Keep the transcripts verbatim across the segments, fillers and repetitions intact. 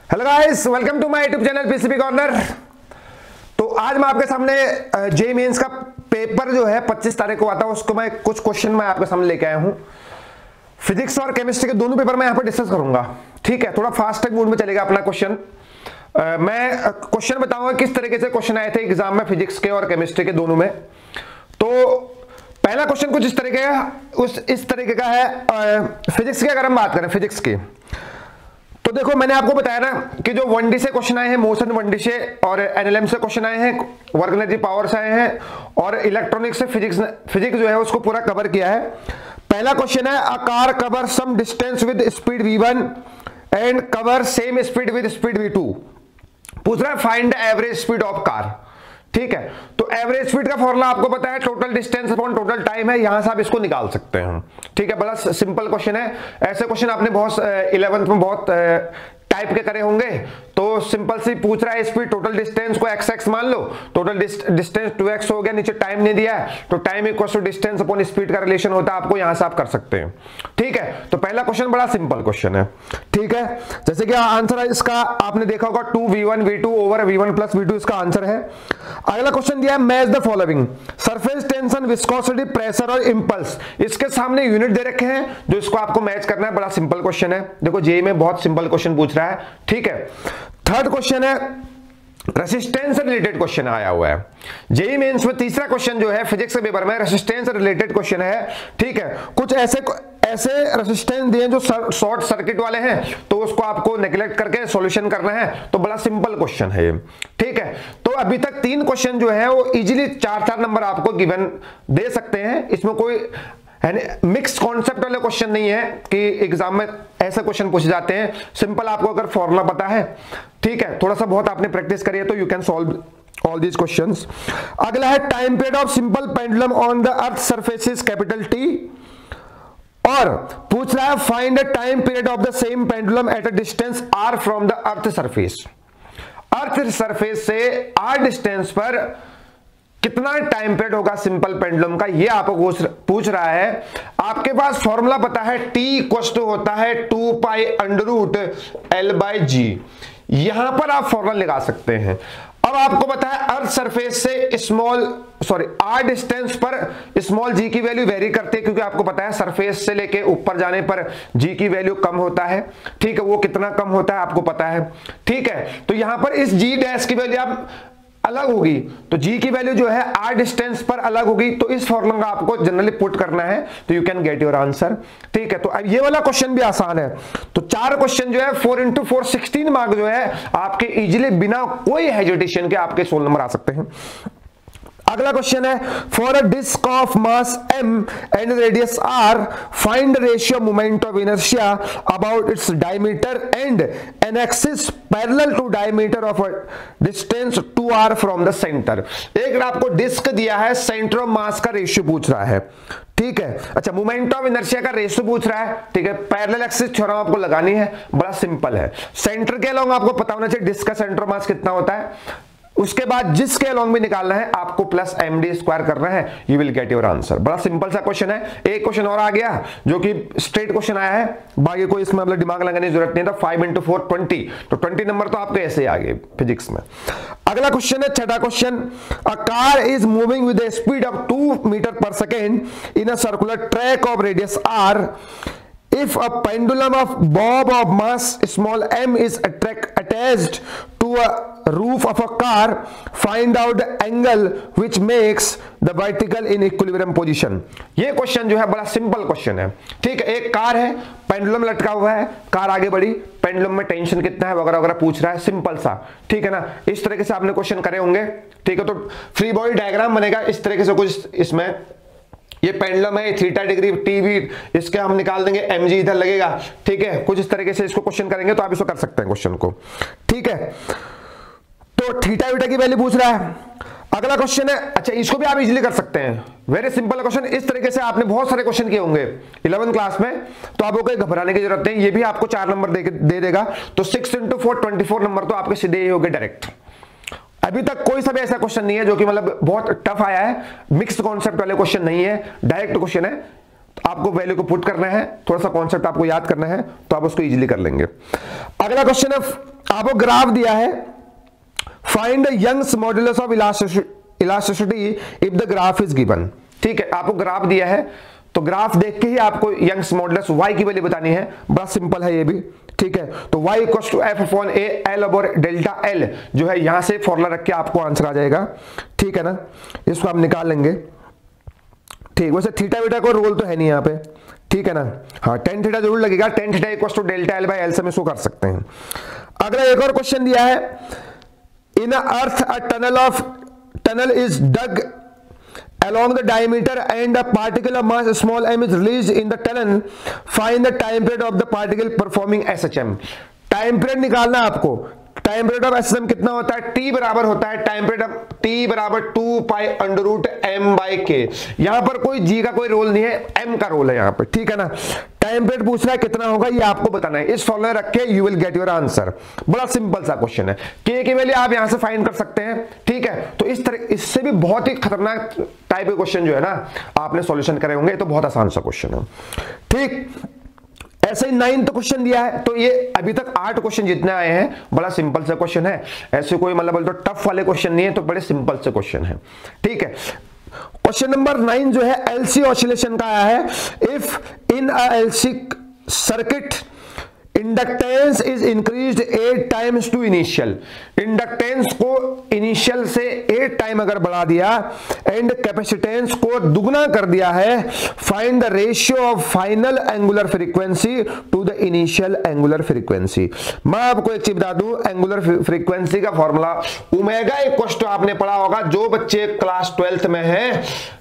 Hello guys, welcome to my YouTube channel PCB corner. तो आज मैं आपके सामने जे मेंस का पेपर जो है पच्चीस तारीख को आता है, उसको मैं कुछ क्वेश्चन मैं आपके सामने लेके आया हूं। फिजिक्स और केमिस्ट्री के दोनों पेपर मैं यहां पर डिस्कस करूंगा। ठीक है, थोड़ा फास्ट ट्रैक मूड में चलेगा अपना क्वेश्चन। मैं क्वेश्चन बताऊंगा किस तरीके से क्वेश्चन आए थे एग्जाम में फिजिक्स के और केमिस्ट्री के दोनों में। तो पहला क्वेश्चन कुछ इस तरीके का उस इस तरीके का है। फिजिक्स की अगर हम बात करें फिजिक्स की, तो देखो मैंने आपको बताया ना कि जो वन डी से क्वेश्चन आए हैं, मोशन वन डी से और एनएलएम से क्वेश्चन आए हैं, वर्क एनर्जी पावर से आए हैं और इलेक्ट्रॉनिक्स से फिजिक्स फिजिक्स जो है उसको पूरा कवर किया है। पहला क्वेश्चन है, a car cover some distance with speed v one and cover same speed with speed v two. पूछ रहा है find the average speed of car. ठीक है, तो एवरेज स्पीड का फॉर्मूला आपको पता है, total distance upon total time है, यहां से आप इसको निकाल सकते हैं। ठीक है, बड़ा सिंपल क्वेश्चन है। ऐसे क्वेश्चन आपने बहुत इलेवेंथ में बहुत टाइप के करे होंगे। तो सिंपल सी पूछ रहा है स्पीड, टोटल डिस्टेंस को एक्स एक्स मान लो, टोटल डिस्टेंस टू एक्स हो गया, नीचे टाइम नहीं दिया है तो time equal to distance upon speed का रिलेशन होता है, आपको यहां से आप कर सकते हैं। ठीक है, तो पहला क्वेश्चन बड़ा सिंपल क्वेश्चन है। ठीक है, जैसे कि आंसर है इसका आपने देखा होगा two v one v two over v one plus v two इसका आंसर है। अगला क्वेश्चन दिया है, match the following surface tension, viscosity, pressure और इंपल्स। इसके सामने यूनिट दे रखे हैं जो इसको आपको मैच करना है। बड़ा सिंपल क्वेश्चन है, देखो जेईई में बहुत सिंपल क्वेश्चन पूछ रहा है। ठीक है, थर्ड क्वेश्चन है, रेसिस्टेंस से रिलेटेड क्वेश्चन आया हुआ है जेईई मेंस में। तीसरा क्वेश्चन जो है फिजिक्स के पेपर में रेसिस्टेंस से रिलेटेड क्वेश्चन है। ठीक है, कुछ ऐसे ऐसे रेसिस्टेंस दिए जो शॉर्ट सर्किट वाले हैं, तो उसको आपको नेग्लेक्ट करके सॉल्यूशन करना है। तो बड़ा सिंपल क्वेश्चन है ये। ठीक है, तो अभी तक तीन क्वेश्चन जो है वो इजीली चार चार नंबर आपको गिवन दे सकते हैं। इसमें कोई मिक्स कॉन्सेप्ट वाले क्वेश्चन नहीं है कि एग्जाम में ऐसा क्वेश्चन पूछे जाते हैं। सिंपल आपको अगर फॉर्मूला पता है, ठीक है, थोड़ा सा बहुत आपने प्रैक्टिस करी है, तो you can solve all these questions. अगला है, time period of simple pendulum on the earth surface is capital T. और पूछ रहा है find the time period of the same pendulum at a distance r from the earth surface. Earth surface से r distance पर कितना time period होगा simple pendulum का, ये आपको पूछ रहा है। आपके पास फॉर्मूला पता है, टी इक्वल टू होता है two pi under root l by g. यहां पर आप फॉर्मूला लगा सकते हैं। अब आपको पता है अर्थ सरफेस से स्मॉल सॉरी आर डिस्टेंस पर स्मॉल जी की वैल्यू वेरी करते हैं, क्योंकि आपको पता है सरफेस से लेके ऊपर जाने पर जी की वैल्यू कम होता है। ठीक है, वो कितना कम होता है आपको पता है। ठीक है, तो यहां पर इस जी डैश की वैल्यू आप अलग होगी, तो जी की वैल्यू जो है आर डिस्टेंस पर अलग होगी, तो इस फॉर्मूला का आपको जनरली पुट करना है, तो you can get your answer. ठीक है, तो अब ये वाला क्वेश्चन भी आसान है। तो चार क्वेश्चन जो है four into four sixteen mark जो है आपके इजीली बिना कोई हेजिटेशन के आपके सोलह नंबर आ सकते हैं। अगला क्वेश्चन है, for a disc of mass m and radius r find ratio moment of inertia about its diameter and an axis parallel to diameter of a distance two r from the centre. एक आपको disc दिया है, centre of mass का ratio पूछ रहा है। ठीक है, अच्छा मोमेंट ऑफ इनर्शिया का रेशियो पूछ रहा है। ठीक है, पैरेलल एक्सिस थ्योरम आपको लगानी है, बड़ा सिंपल है। सेंटर के अलोंग आपको पता होना चाहिए डिस्क का सेंटर ऑफ मास कितना होता है। उसके बाद जिसके अलोंग भी निकालना है आपको प्लस एम डी स्क्वायर करना है, you will get your answer. बड़ा सिंपल सा क्वेश्चन है। एक क्वेश्चन और आ गया जो कि स्ट्रेट क्वेश्चन आया है, बाकी कोई इसमें मतलब दिमाग लगाने की जरूरत नहीं था। फाइव इंटू फोर ट्वेंटी, तो ट्वेंटी नंबर तो आपके ऐसे ही आ गए फिजिक्स में। अगला क्वेश्चन है, छठा question, a car is moving with a speed of two metre per second in a circular track of radius r. If a pendulum of bob of mass small m is attached to a roof of a car, find out the angle which makes the vertical in equilibrium position। ये question जो है बड़ा simple question है। ठीक है, एक car है, pendulum लटका हुआ है, कार आगे बढ़ी, पेंडुलम में टेंशन कितना है वगैरह वगैरह पूछ रहा है, सिंपल सा। ठीक है ना, इस तरीके से आपने क्वेश्चन करे होंगे। ठीक है, तो फ्री बॉडी डायग्राम बनेगा इस तरीके से कुछ। इसमें ये पेंडुलम है, थीटा डिग्री टीवी, इसके हम निकाल देंगे, एम जी इधर लगेगा। ठीक है, कुछ इस तरीके से इसको क्वेश्चन करेंगे तो आप इसको कर सकते हैं क्वेश्चन को। ठीक है, तो थीटा वीटा की वैल्यू पूछ रहा है। अगला क्वेश्चन है, अच्छा इसको भी आप इजीली कर सकते हैं, वेरी सिंपल क्वेश्चन। इस तरीके से आपने बहुत सारे क्वेश्चन किए होंगे इलेवेंथ क्लास में, तो आपको कोई घबराने की जरूरत नहीं। ये भी आपको चार नंबर दे, दे देगा, तो six into four twenty four number तो आपके सीधे ही हो गए डायरेक्ट। अभी तक कोई सा भी ऐसा क्वेश्चन नहीं है जो कि मतलब बहुत टफ आया है, मिक्स कॉन्सेप्ट वाले क्वेश्चन नहीं है, डायरेक्ट क्वेश्चन है। आपको वैल्यू को पुट करना है, थोड़ा सा कॉन्सेप्ट आपको याद करना है, तो आप उसको इजीली कर लेंगे। अगला क्वेश्चन है, आपको ग्राफ दिया है, find the Young's modulus of elasticity if the graph is given. ठीक है, आपको ग्राफ दिया है तो ग्राफ देख के ही आपको यंग्स मॉडुलस y की वैल्यू बतानी है। बड़ा सिंपल है ये भी। ठीक है, तो y equals to f upon a l और डेल्टा एल जो है यहां से फॉर्मूला रख के आपको आंसर आ जाएगा। ठीक है ना, इसको आप निकाल लेंगे। ठीक, वैसे थीटा बीटा को रोल तो है नहीं यहाँ पे। ठीक है ना, हाँ टेन थीटा जरूर लगेगा। Tan theta equals to delta l by l से हम इसको कर सकते हैं। अगला एक और क्वेश्चन दिया है, in earth a tunnel of tunnel is dug along the diameter and a particle of mass small m is released in the tunnel. Find the time period of the particle performing S H M. Time period निकालना आपको। Time period of S H M कितना होता है? T बराबर होता है time period of T बराबर two pi under root m by k. यहां पर कोई जी का कोई रोल नहीं है, एम का रोल है यहां पर। ठीक है ना, टाइम पीरियड पूछ रहा है कितना होगा, ये आपको बताना है। इस फॉर्मूला रख के you will get your answer. बड़ा सिंपल सा क्वेश्चन है। के की वैल्यू आप यहां से फाइंड कर सकते हैं। ठीक है, तो इस तरह इससे भी बहुत ही खतरनाक टाइप के क्वेश्चन जो है ना आपने सॉल्यूशन करे होंगे। तो बहुत आसान सा क्वेश्चन है। ठीक, ऐसे ही नाइन्थ क्वेश्चन दिया है। तो ये अभी तक आठ क्वेश्चन जितने आए हैं बड़ा सिंपल सा क्वेश्चन है। ऐसे कोई मतलब तो टफ वाले क्वेश्चन नहीं है, तो बड़े सिंपल से क्वेश्चन है। ठीक है, क्वेश्चन नंबर नाइन जो है एलसी ऑसिलेशन का आया है। If in a LC circuit inductance is increased eight times to initial, inductance को इनिशियल से एट टाइम अगर बढ़ा दिया एंड कैपेसिटेंस को दुगना कर दिया है, find the ratio of final angular frequency to the initial angular frequency. मैं आपको एक चीज बता दूं, एंगुलर फ्रीक्वेंसी का फॉर्मूला ओमेगा इक्वल टू आपने पढ़ा होगा, जो बच्चे क्लास ट्वेल्थ में हैं,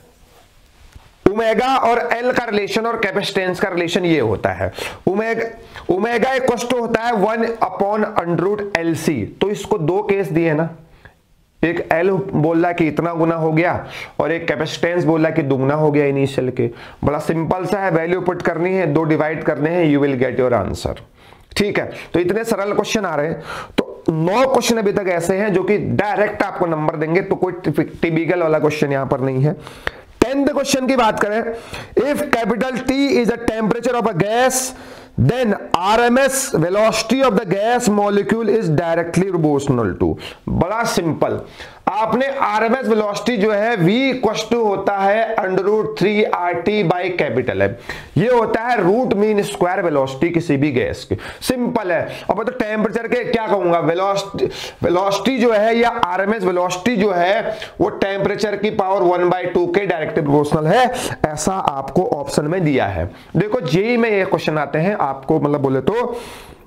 ओमेगा और एल का रिलेशन और कैपेसिटेंस का रिलेशन ये होता है। ओमेगा ओमेगा इक्वल टू होता है one upon under root l c. तो इसको दो केस दिए ना, एक एल बोल रहा है कि इतना गुना हो गया और एक कैपेसिटेंस बोल रहा है कि दुगना हो गया इनिशियल के। बड़ा सिंपल सा है, वैल्यू पुट करनी है, दो डिवाइड करने हैं, you will get your answer. ठीक है, तो इतने सरल क्वेश्चन आ रहे हैं। तो नौ क्वेश्चन अभी तक ऐसे हैं जो कि डायरेक्ट आपको नंबर देंगे, तो कोई टिपिकल वाला क्वेश्चन यहां पर नहीं है। टेंथ क्वेश्चन की बात करें, if capital T is the temperature of a gas then RMS velocity of the gas molecule is directly proportional to. बड़ा सिंपल, आपने आरएमएस वेलोसिटी जो है v इक्वल टू होता है under root three r t by capital है। ये होता है रूट मीन स्क्वायर वेलोसिटी किसी भी गैस की। सिंपल है। अब तो टेम्परेचर के क्या कहूंगा, वेलोसिटी वेलोसिटी जो है या आरएमएस वेलोसिटी जो है वो टेम्परेचर की पावर वन बाई टू के डायरेक्टली प्रोपोर्शनल है, ऐसा आपको ऑप्शन में दिया है। देखो जेई में ये क्वेश्चन आते हैं आपको, मतलब बोले तो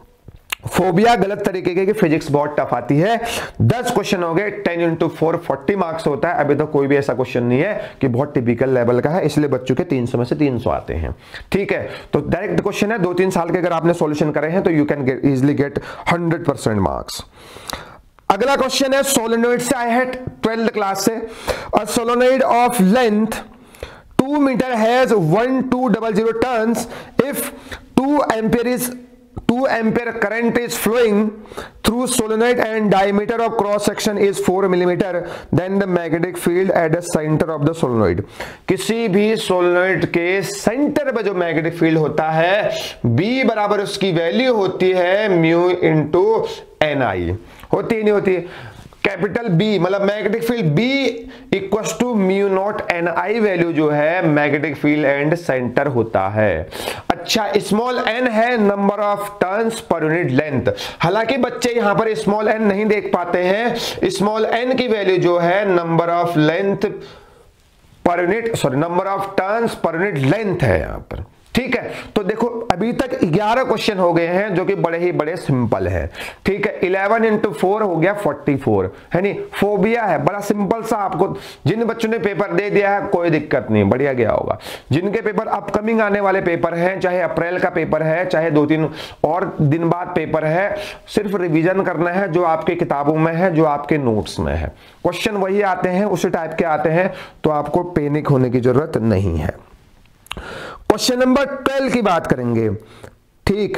फोबिया गलत तरीके के, फिजिक्स बहुत टफ आती है। दस क्वेश्चन हो गए, ten into four forty marks होता है। अभी तो कोई भी ऐसा क्वेश्चन नहीं है कि बहुत टिपिकल लेवल का है, इसलिए बच्चों के तीन सौ में से तीन सौ आते हैं। ठीक है, तो डायरेक्ट क्वेश्चन है, दो तीन साल के अगर आपने सॉल्यूशन करे हैं तो you can get easily get hundred percent marks. अगला क्वेश्चन है सोलेनोइड से आया है ट्वेल्थ क्लास से। A solenoid of length two metre has one two double zero turns if two ampere is two ampere current is flowing through solenoid and diameter of cross section is four millimeter, then the magnetic field at the center of the solenoid। किसी भी solenoid के centre पे जो magnetic field होता है B बराबर उसकी value होती है म्यू इंटू एन आई। होती है नहीं होती है? कैपिटल बी मतलब magnetic field B equal to mu not n i value जो है मैग्नेटिक फील्ड एंड सेंटर होता है। अच्छा, स्मॉल एन है number of turns per unit length. हालांकि बच्चे यहां पर स्मॉल एन नहीं देख पाते हैं। स्मॉल एन की वैल्यू जो है number of length per unit sorry number of turns per unit length है यहां पर। ठीक है, तो देखो अभी तक ग्यारह क्वेश्चन हो गए हैं जो कि बड़े ही बड़े सिंपल है। ठीक है, इलेवन इंटू फोर हो गया फोर्टी फोर है नहीं। फोबिया है बड़ा सिंपल सा। आपको जिन बच्चों ने पेपर दे दिया है कोई दिक्कत नहीं, बढ़िया गया होगा। जिनके पेपर अपकमिंग आने वाले पेपर हैं, चाहे अप्रैल का पेपर है चाहे दो तीन और दिन बाद पेपर है, सिर्फ रिवीजन करना है जो आपके किताबों में है, जो आपके नोट्स में है। क्वेश्चन वही आते हैं, उसी टाइप के आते हैं, तो आपको पैनिक होने की जरूरत नहीं है। क्वेश्चन नंबर ट्वेल्व की बात करेंगे। ठीक,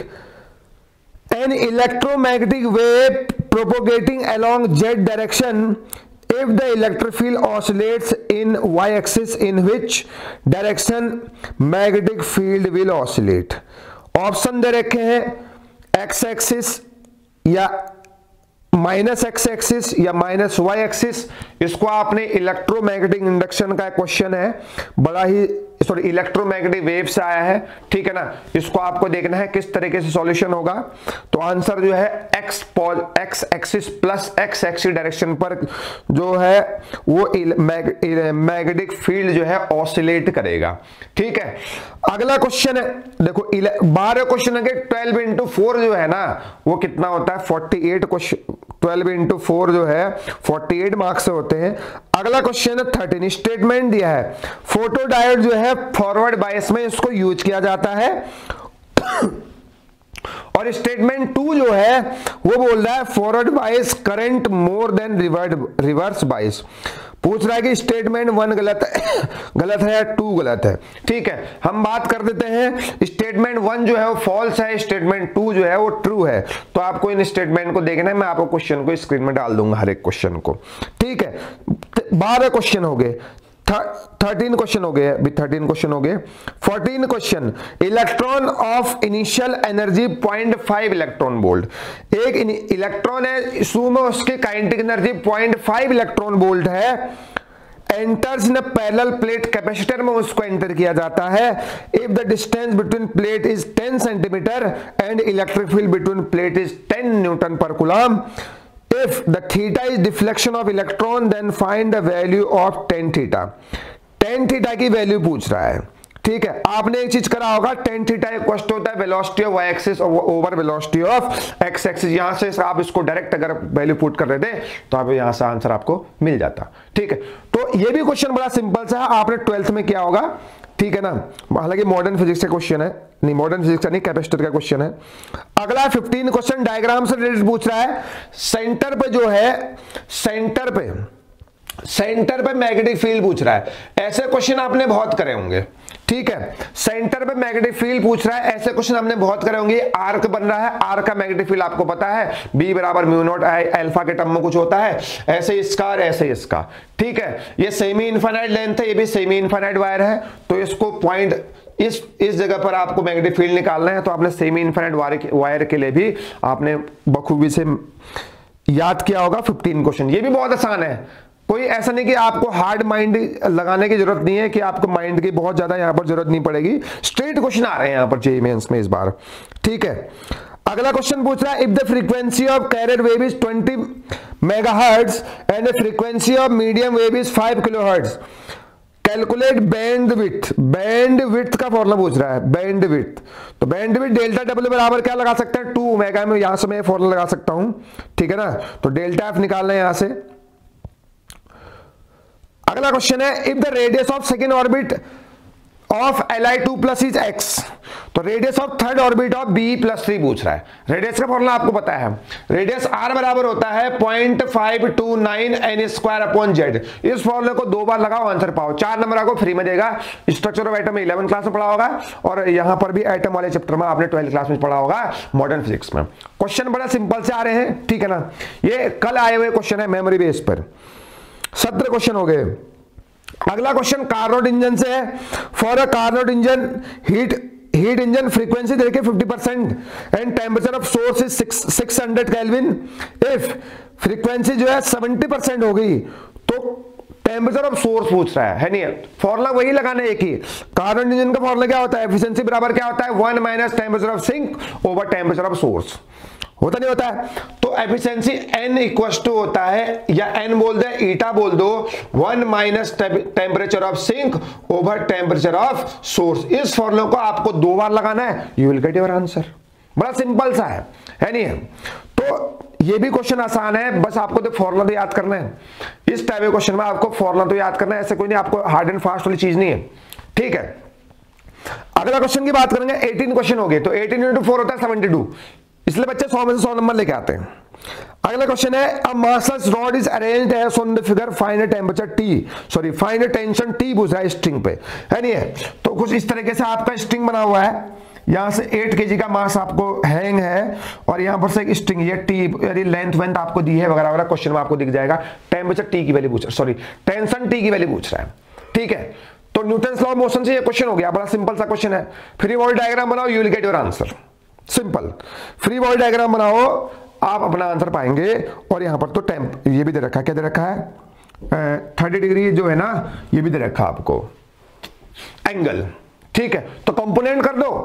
an electromagnetic wave propagating along z direction if the electric field oscillates in y axis in which direction magnetic field will oscillate। Option दे रखे हैं x एक्सिस या माइनस एक्स एक्सिस या minus y axis, इसको आपने electromagnetic induction का question है, बड़ा ही सॉरी इलेक्ट्रोमैग्नेटिक वेव से आया है, ठीक है ना। इसको आपको देखना है किस तरीके से सॉल्यूशन होगा। तो आंसर जो है x x axis plus x axis direction पर जो है वो मैग्नेटिक फील्ड जो है ऑसिलेट करेगा, ठीक है। अगला क्वेश्चन है, देखो बारह क्वेश्चन है, ट्वेल्व इंटू फोर जो है ना वो कितना होता है, forty eight question, twelve into four जो है फोर्टी एट मार्क्स से होते हैं। अगला क्वेश्चन है थर्टीन, स्टेटमेंट दिया है फोटो डायोड जो है फॉरवर्ड बायस में इसको यूज किया जाता है और स्टेटमेंट टू जो है वो बोल रहा है forward bias current more than reverse bias. पूछ रहा है कि स्टेटमेंट वन गलत है गलत है या टू गलत है, ठीक है। हम बात कर देते हैं, स्टेटमेंट वन जो है वो फॉल्स है, स्टेटमेंट टू जो है वो ट्रू है। तो आपको इन स्टेटमेंट को देखना है, मैं आपको क्वेश्चन को स्क्रीन में डाल दूंगा हर एक क्वेश्चन को, ठीक है। बारह क्वेश्चन हो गए, थर्टीन क्वेश्चन हो गए, अभी थर्टीन क्वेश्चन हो गए। Fourteen question, electron of initial energy point five electron volt. एक इलेक्ट्रॉन है, इसमें उसकी kinetic energy point five electron volt है, enters in parallel plate capacitor में उसको एंटर किया जाता है। If the distance between plate is ten centimetre and electric field between plate is ten newton per coulomb. If the theta is deflection of electron, then find the value of tan theta. tan theta की value पूछ रहा है, ठीक है। आपने एक चीज करा होगा, tan theta इक्वल होता है velocity of y axis over velocity of x axis. यहां से आप इसको डायरेक्ट अगर वैल्यू पुट कर देते तो आप यहां से आंसर आपको मिल जाता, ठीक है। तो ये भी क्वेश्चन बड़ा सिंपल सा है, आपने ट्वेल्थ में किया होगा, ठीक है ना। हालांकि मॉडर्न फिजिक्स का क्वेश्चन है, नहीं मॉडर्न फिजिक्स का नहीं, कैपेसिटर का क्वेश्चन है। अगला फिफ्टीन क्वेश्चन डायग्राम से रिलेटेड पूछ रहा है। सेंटर पे जो है, सेंटर पे सेंटर पे मैग्नेटिक फील्ड पूछ रहा है। ऐसे क्वेश्चन आपने बहुत करे होंगे, ठीक है। सेंटर पे मैग्नेटिक फील्ड पूछ रहा है, ऐसे क्वेश्चन हमने बहुत करे होंगे। आर्क बन रहा है, आर्क का मैग्नेटिक फील्ड आपको पता है, बी बराबर म्यू नॉट आई अल्फा के टर्म में कुछ होता है, ऐसे इसका और ऐसे इसका, ठीक है। ये सेमी इनफाइनाइट लेंथ है, ये भी सेमी इनफाइनाइट वायर है, तो इसको पॉइंट इस इस जगह पर आपको मैग्नेटिक फील्ड निकालना है। तो आपने सेमी इनफाइनाइट वायर के लिए भी आपने बखूबी से याद किया होगा फिफ्टीन क्वेश्चन। ये भी बहुत आसान है, कोई ऐसा नहीं कि आपको हार्ड माइंड लगाने की जरूरत नहीं है, कि आपको माइंड की बहुत ज्यादा यहां पर जरूरत नहीं पड़ेगी। स्ट्रेट क्वेश्चन आ रहे हैं यहां पर जेईई मेंस में इस बार, ठीक है। अगला क्वेश्चन पूछ रहा है, if the frequency of carrier wave is twenty megahertz and the frequency of medium wave is five kilohertz, calculate bandwidth. Bandwidth का फॉर्मूला पूछ रहा है, बैंड विड्थ। तो बैंड विड्थ डेल्टा डब्ल्यू बराबर क्या लगा सकते हैं, टू ओमेगा में, यहां से मैं फॉर्मूला लगा सकता हूं, ठीक है ना। तो डेल्टा एफ निकालना है यहां से। अगला क्वेश्चन है, if the radius of second orbit of L I two plus is x, तो radius of third orbit of B plus three पूछ रहा है। रेडियस का फॉर्मूला आपको पता है, रेडियस आर बराबर होता है point five two nine n square upon z. इस फॉर्मूले को दो बार लगाओ, आंसर पाओ। चार नंबर आपको फ्री में देगा। Structure of atom eleven class में पढ़ा होगा, और यहां पर भी एटम वाले चैप्टर में आपने ट्वेल्थ क्लास में पढ़ा होगा मॉडर्न फिजिक्स में। क्वेश्चन बड़ा सिंपल से आ रहे हैं, ठीक है ना। ये कल आए हुए क्वेश्चन है मेमोरी बेस पर, सत्रह क्वेश्चन हो गए। अगला क्वेश्चन कार्नोट इंजन से है। For a Carnot engine heat heat engine frequency देखिए fifty percent and temperature of source is six hundred kelvin. If frequency जो है सेवेंटी परसेंट हो गई तो टेम्परेचर ऑफ सोर्स पूछ रहा है, है नहीं। फॉर्मूला वही लगाना है एक ही। कार्नोट इंजन का फॉर्मूला क्या होता है, एफिशिएंसी बराबर क्या होता है, one minus temperature of sink over temperature of source, होता नहीं होता है। तो एफिशिएंसी n इक्वल टू होता है, या n बोल दे, ईटा बोल दो, one minus temperature of sink over temperature of source. इस फॉर्मूले को आपको दो बार लगाना है, you will get your answer. बड़ा सिंपल सा है, है नहीं है। तो ये भी क्वेश्चन आसान है, बस आपको तो फॉर्मूला तो याद करना है। इस टाइप के क्वेश्चन में आपको फॉर्मूला तो याद करना है, ऐसे कोई नहीं, आपको हार्ड एंड फास्ट वाली चीज नहीं है, ठीक है। अगला क्वेश्चन की बात करेंगे, एटीन क्वेश्चन हो गए। तो एटीन इंटू फोर होता है सेवेंटी टू, इसलिए बच्चे सौ में से सौ नंबर लेके आते हैं। अगला क्वेश्चन है, a massless rod is arranged as on the figure, find the temperature T, sorry find the tension T पूछ रहा है स्ट्रिंग पे, है नहीं है। तो कुछ इस तरीके से आपका स्ट्रिंग बना हुआ है, यहां से एट केजी का मास आपको हैंग है, और यहां पर से एक स्ट्रिंग, ये टी यानी लेंथ वेंथ आपको दी है वगैरह वगैरह, क्वेश्चन में आपको दिख जाएगा। टेंपरेचर टी की वैल्यू पूछ रहा है, सॉरी टेंशन टी की वैल्यू पूछ रहा है, ठीक है। तो न्यूटन्स लॉ ऑफ मोशन से ये क्वेश्चन हो गया, बड़ा सिंपल सा क्वेश्चन है। फ्री बॉडी डायग्राम बनाओ, you will get your answer, simple. Free body diagram बनाओ, आप अपना आंसर पाएंगे। और यहां पर तो टेम्प ये भी दे रखा है, क्या दे रखा है, थर्टी डिग्री जो है ना ये भी दे रखा है आपको एंगल, ठीक है। तो कंपोनेंट कर दो,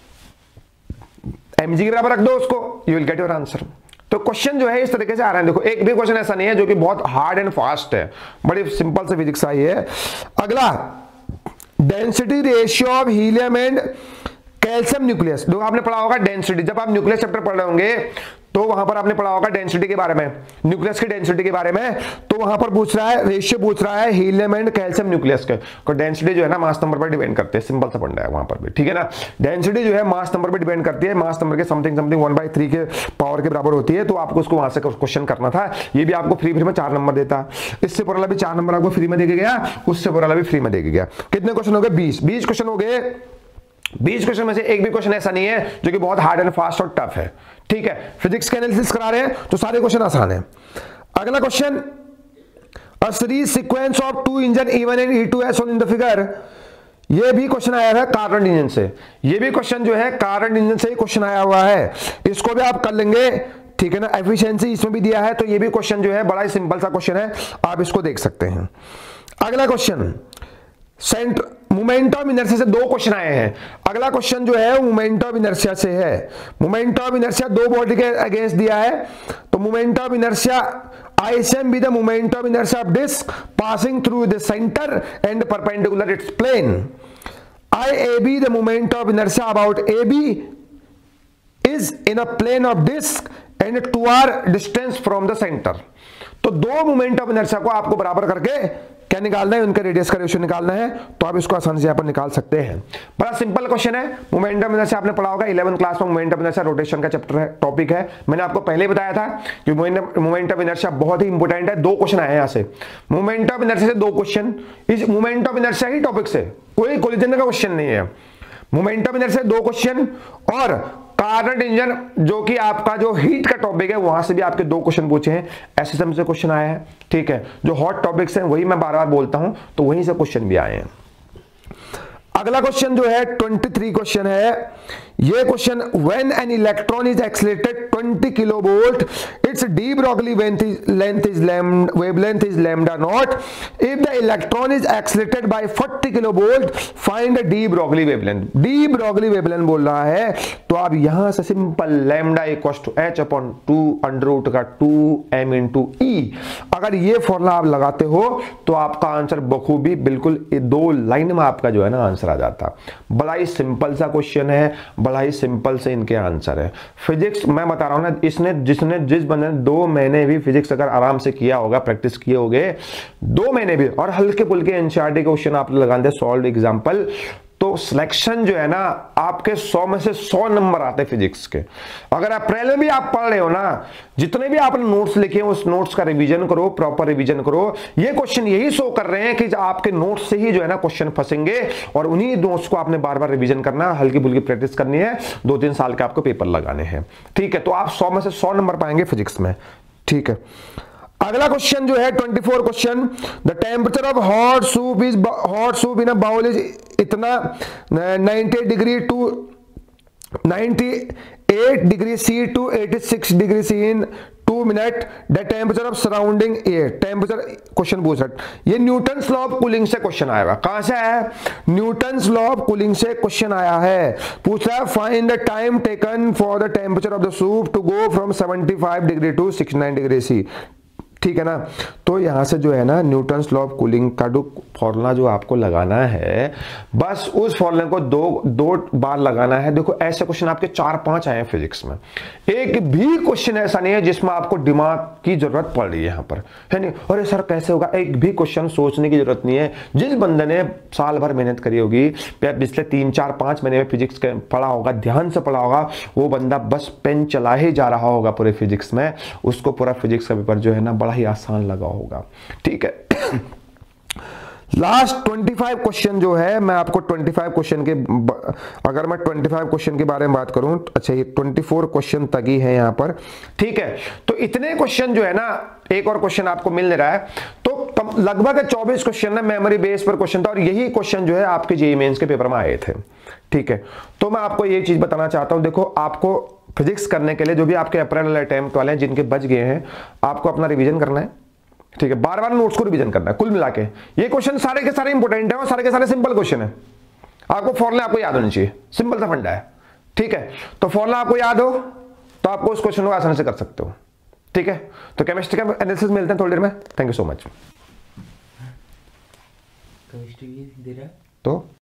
एमजी के बराबर रख दो उसको, you will get your answer. तो क्वेश्चन जो है इस तरीके से आ रहा है। देखो एक भी क्वेश्चन ऐसा नहीं है जो कि बहुत हार्ड एंड फास्ट है, बड़ी सिंपल से फिजिक्स आई है। अगला, density ratio of helium and calcium nucleus. देखो आपने पढ़ा होगा डेंसिटी, जब आप न्यूक्लियस चैप्टर पढ़ रहे होंगे तो वहां पर आपने पढ़ा होगा डेंसिटी के बारे में, न्यूक्लियस की डेंसिटी के बारे में। तो वहां पर पूछ रहा है, रेशियो पूछ रहा है हीलियम एंड कैल्शियम न्यूक्लियस के। तो डेंसिटी जो है ना मास नंबर पर डिपेंड करते हैं, सिंपल सा पढ़ना है वहां पर भी, ठीक है ना। डेंसिटी जो है मास नंबर पर डिपेंड करती है, मास नंबर के something something one by three के पावर के बराबर होती है। तो आपको उसको वहां से क्वेश्चन करना था। ये भी आपको फ्री फ्री में चार नंबर देता, इससे पुराना भी चार नंबर आपको फ्री में दे गया, उससे पुराना भी फ्री में दे गया। कितने क्वेश्चन हो गए, बीस बीस क्वेश्चन हो गए। बीस क्वेश्चन में से एक भी क्वेश्चन ऐसा नहीं है जो कि बहुत हार्ड एंड फास्ट और टफ है, ठीक है। फिजिक्स के एनालिसिस करा रहे हैं तो सारे क्वेश्चन आसान है। अगला question, a series sequence of two engine E one and E two is in the figure. ये भी क्वेश्चन आया है कार्बन इंजन से, ये भी क्वेश्चन जो है कार्बन इंजन से ही क्वेश्चन आया हुआ है, इसको भी आप कर लेंगे, ठीक है ना। एफिशिएंसी इसमें भी दिया है, तो ये भी क्वेश्चन जो है बड़ा ही सिंपल सा क्वेश्चन है, आप इसको देख सकते हैं। अगला question, centre moment of inertia से दो क्वेश्चन आए हैं। अगला क्वेश्चन जो है मोमेंट ऑफ इनर्शिया से है। मोमेंट ऑफ इनर्शिया दो बॉडी के अगेंस्ट दिया है, तो moment of inertia ISM be the moment of inertia of disc passing through the centre and perpendicular its plane. I A B the moment of inertia about A B is in a plane of disc and two R distance from the centre. तो दो moment of inertia को आपको बराबर करके क्या निकालना है, उनका रेडियस का रेशियो निकालना है। तो आप इसको आसानी से यहां पर निकाल सकते हैं। बड़ा सिंपल क्वेश्चन है। मोमेंट ऑफ इनर्शिया आपने पढ़ा होगा इलेवेंथ क्लास में, मोमेंट ऑफ इनर्शिया रोटेशन का चैप्टर है, टॉपिक है। मैंने आपको पहले ही बताया था कि मोमेंट ऑफ इनर्शिया बहुत ही इंपॉर्टेंट है। दो क्वेश्चन आए हैं यहां से, मोमेंट ऑफ इनर्शिया से दो क्वेश्चन, इस मोमेंट ऑफ इनर्शिया ही टॉपिक से, कोई कोलिजन का क्वेश्चन नहीं है। मोमेंट ऑफ इनर्शिया दो क्वेश्चन, और कार्बन इंजन जो कि आपका जो हीट का टॉपिक है वहां से भी आपके दो क्वेश्चन पूछे हैं, एसएसएम से क्वेश्चन आया है, ठीक है। जो हॉट टॉपिक्स हैं वही मैं बार बार बोलता हूं, तो वहीं से क्वेश्चन भी आए हैं। अगला क्वेश्चन जो है तेईस क्वेश्चन है। ये question, when an electron is accelerated twenty kilo volt its de Broglie length is wavelength is lambda naught. If the electron is accelerated by forty kilo volt find de Broglie wavelength. De Broglie wavelength बोल रहा है, तो आप यहां से simple lambda equals to H upon two under root का two M into E, अगर ये फॉर्मूला आप लगाते हो तो आपका आंसर बखूबी बिल्कुल दो लाइन में आपका जो है ना आंसर आ जाता। बड़ा ही सिंपल सा क्वेश्चन है, बड़ा ही सिंपल से इनके आंसर है। फिजिक्स मैं बता रहा हूं ना, इसने जिसने जिस बंदे ने दो महीने भी फिजिक्स अगर आराम से किया होगा, प्रैक्टिस किए होगे दो महीने भी, और हल्के फुल्के एनसीईआरटी के क्वेश्चन आप लगा दे सॉल्व एग्जांपल, तो सिलेक्शन जो है ना आपके सौ में से सौ नंबर आते हैं फिजिक्स के। अगर अप्रैल में भी आप पढ़ रहे हो ना, जितने भी आपने नोट्स लिखे हैं उस नोट्स का रिवीजन करो, प्रॉपर रिवीजन करो। ये क्वेश्चन यही शो कर रहे हैं कि आपके नोट्स से ही जो है ना क्वेश्चन फंसेंगे, और उन्हीं नोट्स को आपने बार बार रिवीजन करना, हल्की फुल्की प्रैक्टिस करनी है, दो तीन साल के आपको पेपर लगाने हैं, ठीक है। तो आप सौ में से सौ नंबर पाएंगे फिजिक्स में, ठीक है। अगला क्वेश्चन जो है चौबीस question, the temperature of hot soup is hot soup in a bowl is इतना नब्बे डिग्री टू अट्ठानवे डिग्री सी टू छियासी degree C in two minute. The temperature of surrounding air, temperature question पूछ रहा है। ये न्यूटन्स लॉ ऑफ कूलिंग से question आया हुआ, कहां से आया है, न्यूटन्स लॉ ऑफ कूलिंग से क्वेश्चन आया है। पूछ रहा है find the time taken for the temperature of the soup to go from पचहत्तर डिग्री टू उनहत्तर डिग्री सी, ठीक है ना। तो यहां से जो है ना न्यूटन्स लॉ ऑफ कूलिंग का जो फॉर्मूला जो आपको लगाना है, बस उस फॉर्मूले को दो दो बार लगाना है। देखो ऐसे क्वेश्चन आपके चार पांच आए हैं फिजिक्स में, एक भी क्वेश्चन ऐसा नहीं है जिसमें आपको दिमाग की जरूरत पड़ रही है यहां पर, है नहीं। अरे सर कैसे होगा, एक भी क्वेश्चन सोचने की जरूरत नहीं है। जिस बंदे ने साल भर मेहनत करी होगी, पिछले तीन चार पांच महीने में फिजिक्स पढ़ा होगा, ध्यान से पढ़ा होगा, वो बंदा बस पेन चला ही जा रहा होगा पूरे फिजिक्स में, उसको पूरा फिजिक्स का पेपर जो है ना बड़ा ही आसान लगा होगा, ठीक है। लास्ट पच्चीस क्वेश्चन जो है, मैं आपको पच्चीस क्वेश्चन के, अगर मैं पच्चीस क्वेश्चन के बारे में बात करूं, अच्छा ये चौबीस क्वेश्चन तक ही है यहां पर, ठीक है। तो इतने क्वेश्चन जो है ना, एक और क्वेश्चन आपको मिल नहीं रहा है, तो लगभग चौबीस क्वेश्चन ना मेमोरी बेस पर क्वेश्चन था, और यही क्वेश्चन जो है आपके जेईई मेंस के पेपर में आए थे, ठीक है। तो मैं आपको ये चीज बताना चाहता हूं, देखो आपको फिजिक्स करने के लिए जो भी आपके अप्रैल वाले अटेम्प्ट वाले हैं जिनके बच गए हैं, आपको अपना रिवीजन करना है, ठीक है, बार बार नोट्स को रिवीजन करना है। कुल मिला के ये क्वेश्चन सारे के सारे इंपॉर्टेंट है और सारे के सारे सिंपल क्वेश्चन है। आपको फॉर्मूला आपको याद होनी चाहिए, सिंपल सा फंडा है, ठीक है। तो फॉर्मूला आपको याद हो तो आपको उस क्वेश्चन को आसानी से कर सकते हो, ठीक है। तो केमिस्ट्री का एनालिसिस मिलते हैं थोड़ी देर में। Thank you so much. Chemistry दे रहा है तो